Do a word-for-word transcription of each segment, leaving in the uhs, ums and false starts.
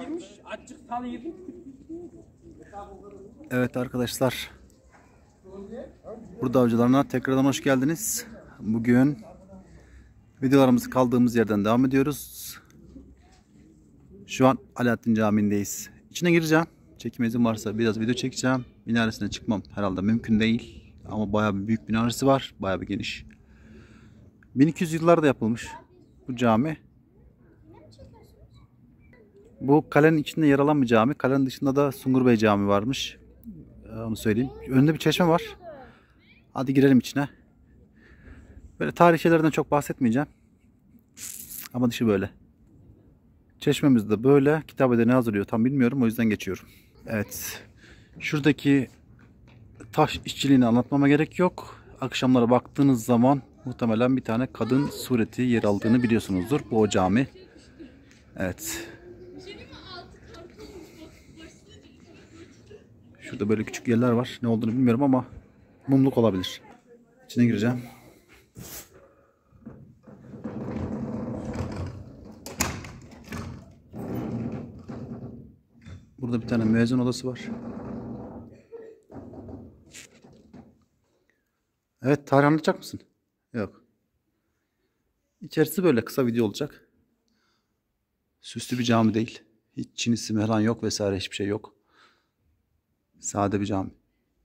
girmiş. Açık salı yedim. Evet arkadaşlar. Burada avcılarına tekrardan hoş geldiniz. Bugün videolarımızı kaldığımız yerden devam ediyoruz. Şu an Alaaddin Camii'ndeyiz. İçine gireceğim. Çekim izin varsa biraz video çekeceğim. Minaresine çıkmam herhalde mümkün değil. Ama bayağı bir büyük minaresi var. Bayağı bir geniş. bin iki yüz yıllarda yapılmış bu cami. Bu kalenin içinde yer alan bir cami. Kalenin dışında da Sungur Bey Camii varmış. Onu söyleyeyim. Önünde bir çeşme var. Hadi girelim içine. Böyle tarih şeylerden çok bahsetmeyeceğim. Ama dışı böyle. Çeşmemiz de böyle. Kitabede ne hazırlıyor tam bilmiyorum. O yüzden geçiyorum. Evet. Şuradaki taş işçiliğini anlatmama gerek yok. Akşamlara baktığınız zaman muhtemelen bir tane kadın sureti yer aldığını biliyorsunuzdur. Bu o cami. Evet. Şurada böyle küçük yerler var. Ne olduğunu bilmiyorum ama mumluk olabilir. İçine gireceğim. Burada bir tane müezzin odası var. Evet, tarih anlatacak mısın? Yok. İçerisi böyle kısa video olacak. Süslü bir cami değil. Hiç çinisi falan yok vesaire, hiçbir şey yok. Sade bir cami.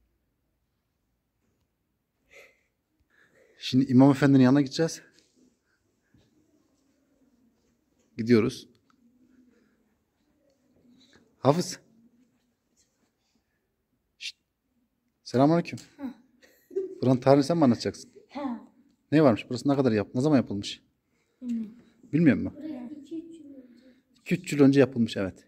Şimdi İmam Efendi'nin yanına gideceğiz. Gidiyoruz. Hafız. Şşt. Selamünaleyküm. Buranın tarihini sen mi anlatacaksın? Ha. Ne varmış? Burası ne kadar yap? Ne zaman yapılmış? Bilmiyorum. Bilmiyor musun? iki üç yıl önce yapılmış, evet.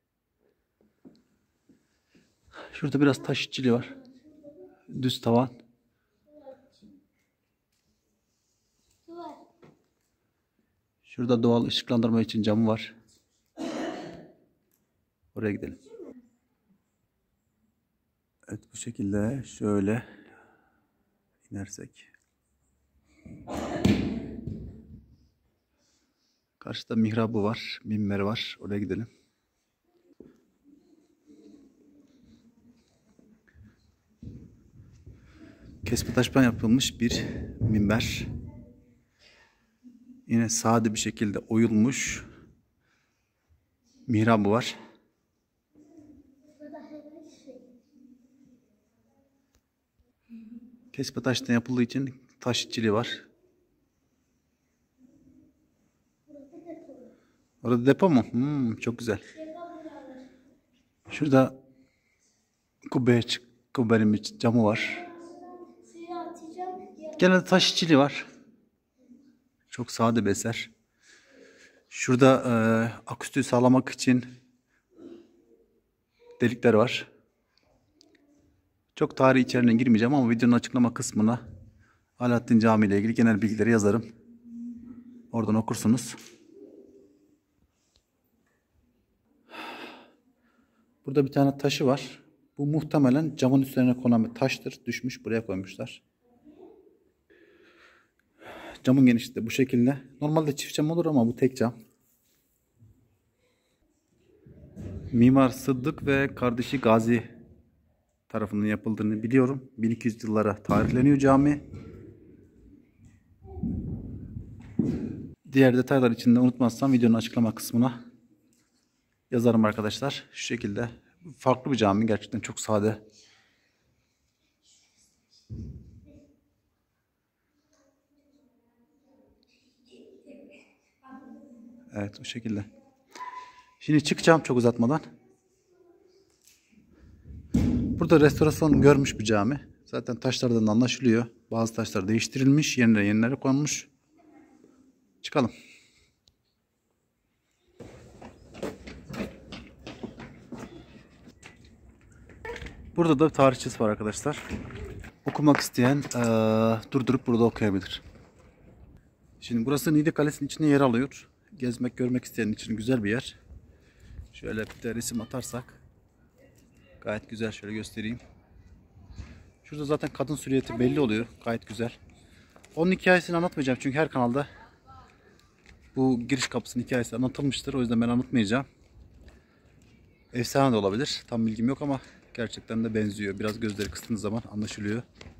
Şurada biraz taş işçiliği var. Düz tavan. Şurada doğal ışıklandırma için camı var. Oraya gidelim. Evet, bu şekilde şöyle inersek. Karşıda mihrabı var, minberi var. Oraya gidelim. Kesme taştan yapılmış bir minber. Yine sade bir şekilde oyulmuş mihrabı var. Kesme taştan yapıldığı için taş işçiliği var. Orada depo mu? Hmm, çok güzel. Şurada kubbe, kubbenin bir camı var. Genelde taş işçiliği var. Çok sade bir eser. Şurada e, aküstüğü sağlamak için delikler var. Çok tarih içeriğine girmeyeceğim ama videonun açıklama kısmına Alaaddin Camii ile ilgili genel bilgileri yazarım. Oradan okursunuz. Burada bir tane taşı var. Bu muhtemelen camın üstlerine konan bir taştır. Düşmüş, buraya koymuşlar. Camın genişliği de bu şekilde. Normalde çift cam olur ama bu tek cam. Mimar Sıddık ve kardeşi Gazi tarafından yapıldığını biliyorum. bin iki yüz yıllara tarihleniyor cami. Diğer detaylar için de unutmazsam videonun açıklama kısmına yazarım arkadaşlar. Şu şekilde. Farklı bir cami. Gerçekten çok sade. Evet, bu şekilde. Şimdi çıkacağım çok uzatmadan. Burada restorasyon görmüş bir cami. Zaten taşlardan anlaşılıyor. Bazı taşlar değiştirilmiş. Yerine yenileri konmuş. Çıkalım. Burada da tarihçesi var arkadaşlar. Okumak isteyen ee, durdurup burada okuyabilir. Şimdi burası Niğde Kalesi'nin içine yer alıyor. Gezmek, görmek isteyen için güzel bir yer. Şöyle bir de resim atarsak gayet güzel, şöyle göstereyim. Şurada zaten kadın silüeti belli oluyor. Gayet güzel. Onun hikayesini anlatmayacağım çünkü her kanalda bu giriş kapısının hikayesi anlatılmıştır. O yüzden ben anlatmayacağım. efsane de olabilir. Tam bilgim yok ama gerçekten de benziyor. Biraz gözleri kıstığınız zaman anlaşılıyor.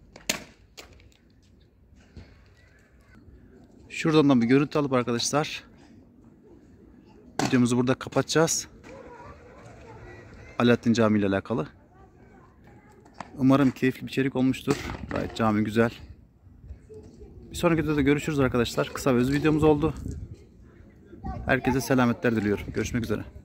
Şuradan da bir görüntü alıp arkadaşlar videomuzu burada kapatacağız. Alaaddin Camii ile alakalı. Umarım keyifli bir içerik olmuştur. Gayet cami güzel. Bir sonraki videoda görüşürüz arkadaşlar. Kısa ve öz videomuz oldu. Herkese selametler diliyorum. Görüşmek üzere.